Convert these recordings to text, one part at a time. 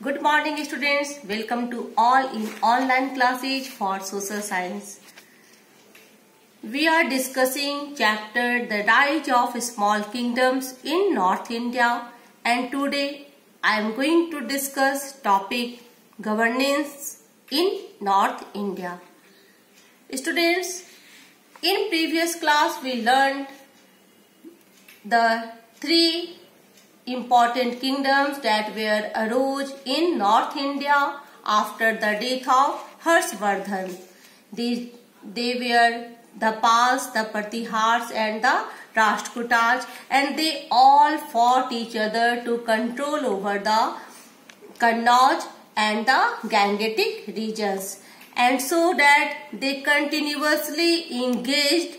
Good morning students. Welcome to all in online classes for social science. We are discussing chapter The Rise of Small Kingdoms in North India, and today I am going to discuss topic governance in North India. Students, in previous class we learned the three important kingdoms that were arose in North India after the death of Harshvardhan. They were the Pals, the Pratihars and the Rashtrakutas, and they all fought each other to control over the Kannauj and the Gangetic regions, and so that they continuously engaged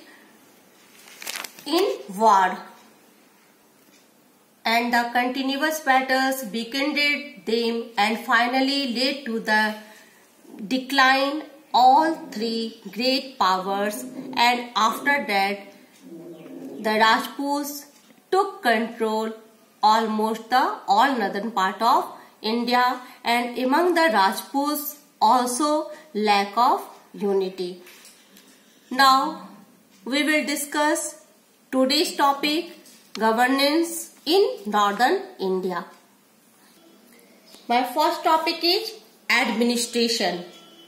in war. And the continuous battles weakened them and finally led to the decline all three great powers, and after that the Rajputs took control almost the all northern part of India, and among the Rajputs also lack of unity. Now we will discuss today's topic, governance in northern India. My first topic is administration.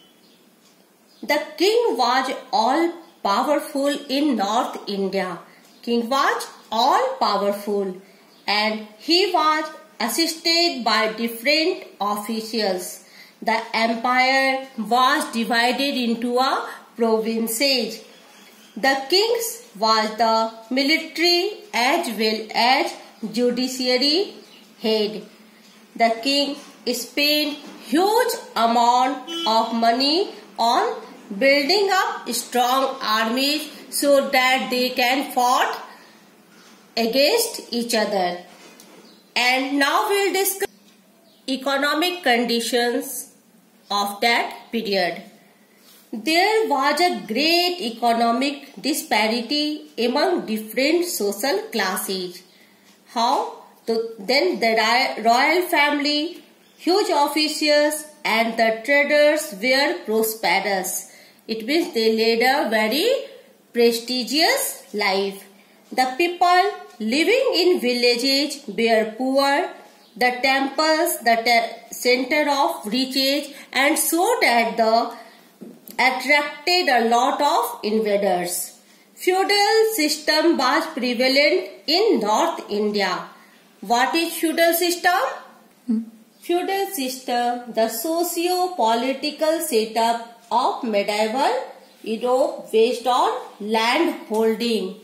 The king was all powerful in North India. King was all powerful and he was assisted by different officials. The empire was divided into a provinces. The king was the military as well as judiciary head. The king spent huge amount of money on building up strong armies so that they can fight against each other. And now we will discuss economic conditions of that period. There was a great economic disparity among different social classes. How? Then the royal family, huge officials and the traders were prosperous. It means they led a very prestigious life. The people living in villages were poor. The temples, the center of riches, and so that the attracted a lot of invaders. Feudal system was prevalent in North India. What is feudal system? Feudal system, the socio-political setup of medieval Europe based on land holding.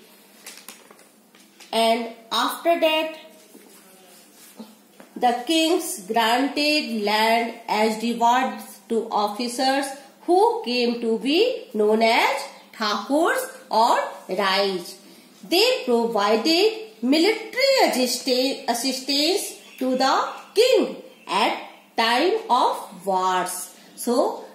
And after that, the kings granted land as rewards to officers who came to be known as Thakurs or Rais. They provided military assistance to the king at time of wars. So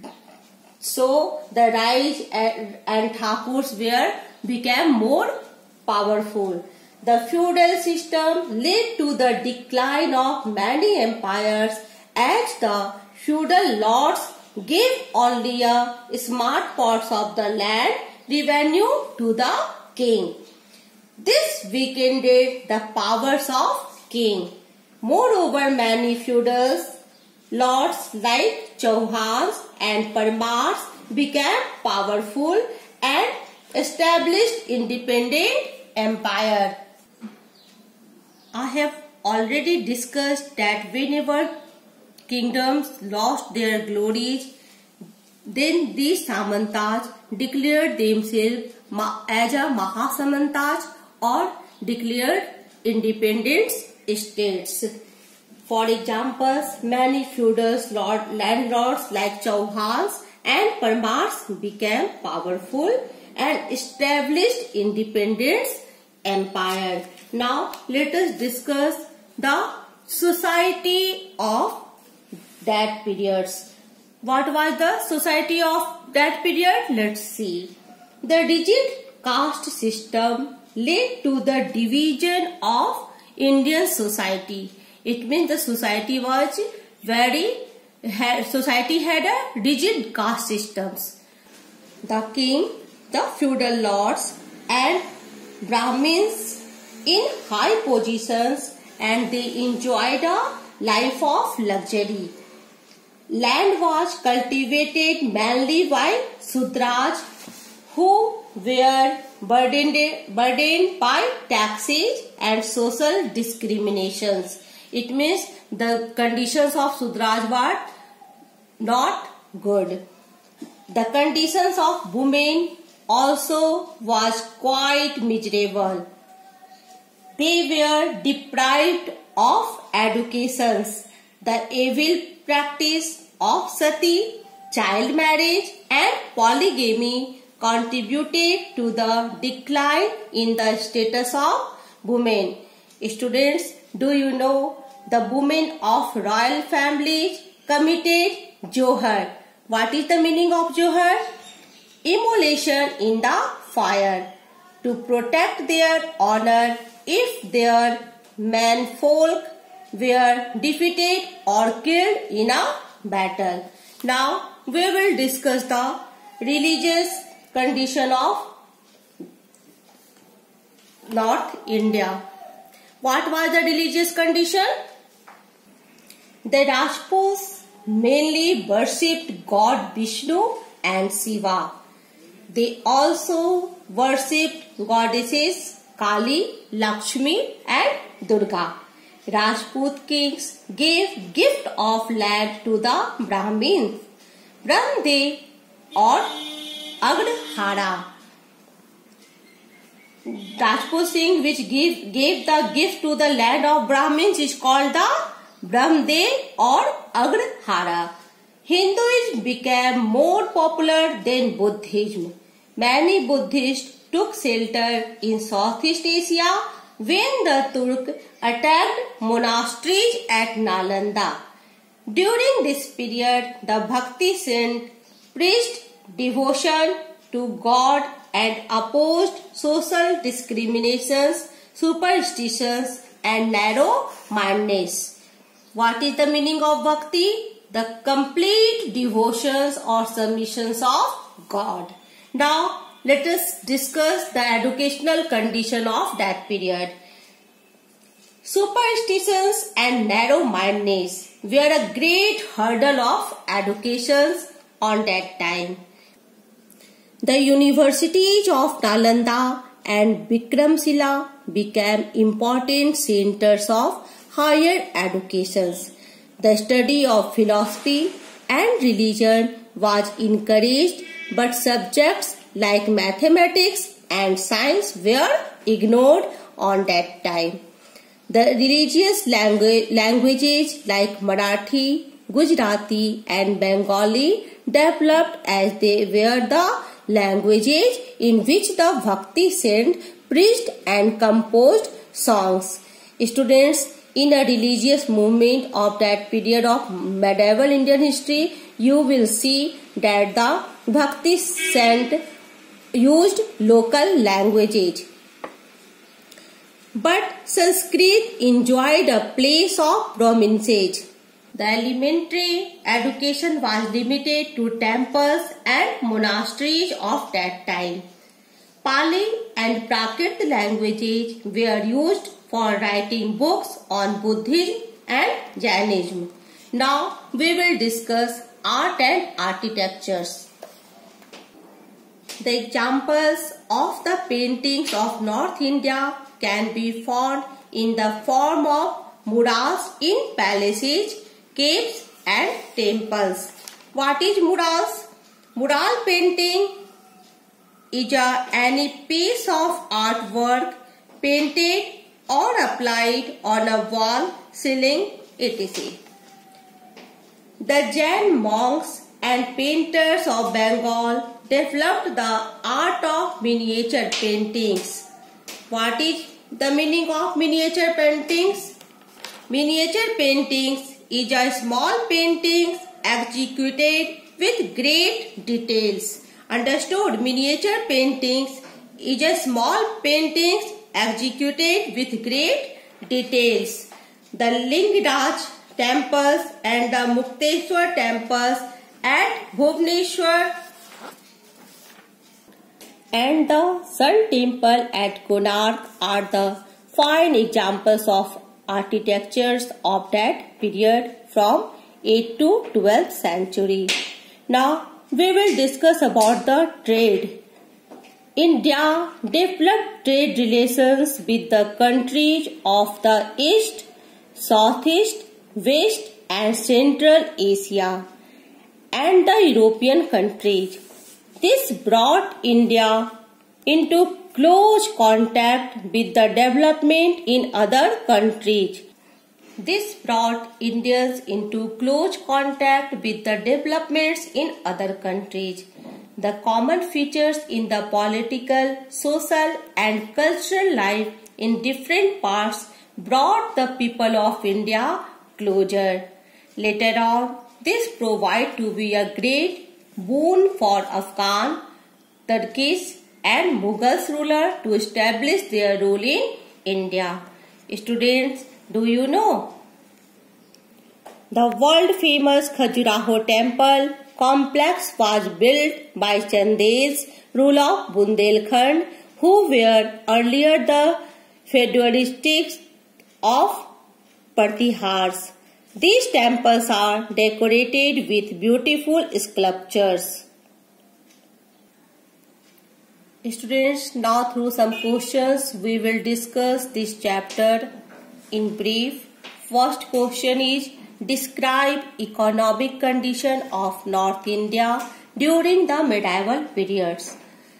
the Rais and Thakurs became more powerful. The feudal system led to the decline of many empires as the feudal lords gave only a smart parts of the land revenue to the king. This weakened the powers of king. Moreover, many feudal lords like Chauhans and Parmars became powerful and established independent empire. I have already discussed that whenever kingdoms lost their glories, then these Samantas declared themselves as a Mahasamantas or declared independent states. For example, many feudal landlords like Chauhans and Parmars became powerful and established independent empire. Now let us discuss the society of that period. What was the society of that period? Let's see. The rigid caste system led to the division of Indian society. It means the society was society had a rigid caste systems. The king, the feudal lords and Brahmins in high positions, and they enjoyed a life of luxury. Land was cultivated mainly by Sudras, who were burdened by taxes and social discriminations. It means the conditions of Sudras were not good. The conditions of women also was quite miserable. They were deprived of educations. The evil practice of sati, child marriage and polygamy contributed to the decline in the status of women. Students, do you know the women of royal families committed Johar? What is the meaning of Johar? Immolation in the fire to protect their honor if their menfolk were defeated or killed in a battle. Now we will discuss the religious condition of North India. What was the religious condition? The Rajputs mainly worshipped God Vishnu and Shiva. They also worshipped goddesses Kali, Lakshmi and Durga. Rajput kings gave gift of land to the Brahmins, Brahmdev or Agdhara. Rajput king which gave the gift to the land of Brahmins is called the Brahmdev or Agdhara. Hinduism became more popular than Buddhism. Many Buddhists took shelter in Southeast Asia when the Turks attacked monasteries at Nalanda. During this period, the Bhakti saint preached devotion to God and opposed social discriminations, superstitions and narrow-mindedness. What is the meaning of Bhakti? The complete devotions or submissions of God. Now, let us discuss the educational condition of that period. Superstitions and narrow-mindedness were a great hurdle of educations on that time. The universities of Nalanda and Vikramshila became important centers of higher educations. The study of philosophy and religion was encouraged, but subjects like mathematics and science were ignored on that time. The religious languages like Marathi, Gujarati and Bengali developed as they were the languages in which the Bhakti saint preached and composed songs. Students, in a religious movement of that period of medieval Indian history, you will see that the Bhakti saint used local languages. But Sanskrit enjoyed a place of prominence. The elementary education was limited to temples and monasteries of that time. Pali and Prakrit languages were used for writing books on Buddhism and Jainism. Now we will discuss art and architectures. The examples of the paintings of North India can be found in the form of murals in palaces, caves and temples. What is murals? Mural painting is any piece of artwork painted or applied on a wall, ceiling, etc. The Jain monks and painters of Bengal developed the art of miniature paintings. What is the meaning of miniature paintings? Miniature paintings is a small paintings executed with great details. Understood? Miniature paintings is a small paintings executed with great details. The Lingdaraj temples and the Mukteshwar temples at Bhubaneswar and the Sun temple at Konark are the fine examples of architectures of that period from 8th to 12th century. Now we will discuss about the trade. India developed trade relations with the countries of the East, Southeast, West and Central Asia and the European countries. This brought India into close contact with the development in other countries. This brought Indians into close contact with the developments in other countries. The common features in the political, social and cultural life in different parts brought the people of India closer. Later on, this proved to be a great boon for Afghan, Turkish and Mughal rulers to establish their rule in India. Students, do you know? The world famous Khajuraho temple complex was built by Chandes, ruler of Bundelkhand, who were earlier the feudalists of Pratihars. These temples are decorated with beautiful sculptures. Students, now through some questions we will discuss this chapter in brief. First question is, describe economic condition of North India during the medieval periods.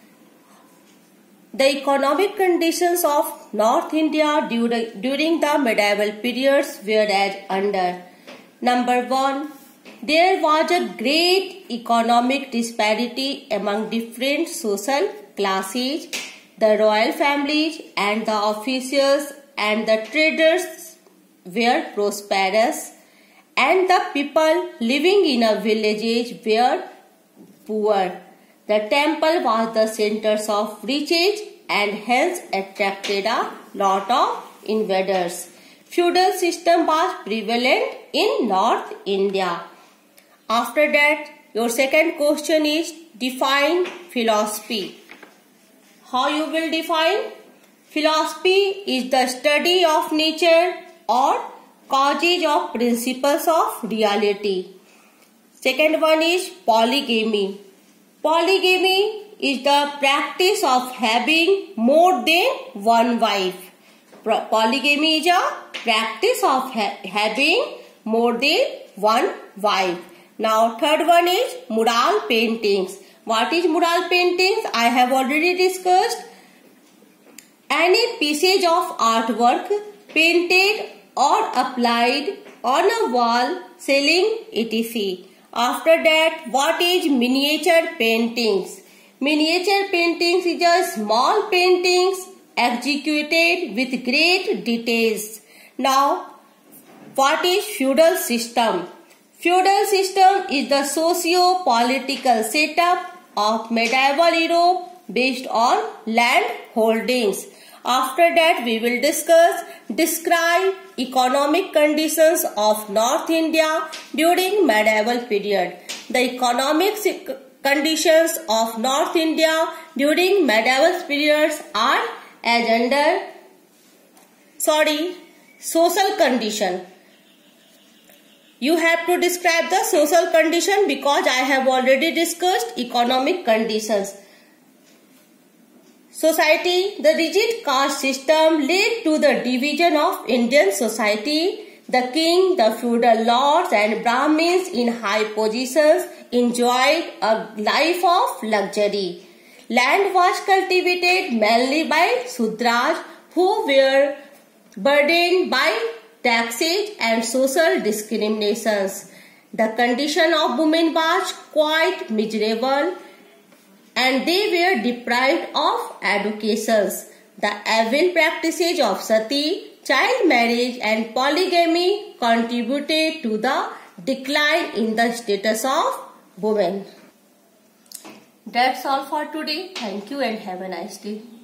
The economic conditions of North India during the medieval periods were as under. Number 1. There was a great economic disparity among different social classes. The royal families and the officials and the traders were prosperous, and the people living in a village were poor. The temple was the centers of riches and hence attracted a lot of invaders. Feudal system was prevalent in North India. After that, your second question is, define philosophy. How you will define? Philosophy is the study of nature or causes of principles of reality. Second one is polygamy. Polygamy is the practice of having more than one wife. Polygamy is a practice of having more than one wife. Now third one is mural paintings. What is mural paintings? I have already discussed. Any pieces of artwork painted or applied on a wall, ceiling, etc. After that, what is miniature paintings? Miniature paintings is a small paintings executed with great details. Now, what is feudal system? Feudal system is the socio-political setup of medieval Europe based on land holdings. After that, we will describe economic conditions of North India during medieval period. The economic conditions of North India during medieval periods are as under social condition. You have to describe the social condition because I have already discussed economic conditions. Society, the rigid caste system led to the division of Indian society. The king, the feudal lords and Brahmins in high positions enjoyed a life of luxury. Land was cultivated mainly by Sudras who were burdened by taxes and social discriminations. The condition of women was quite miserable and they were deprived of educations. The evil practices of sati, child marriage and polygamy contributed to the decline in the status of women. That's all for today. Thank you and have a nice day.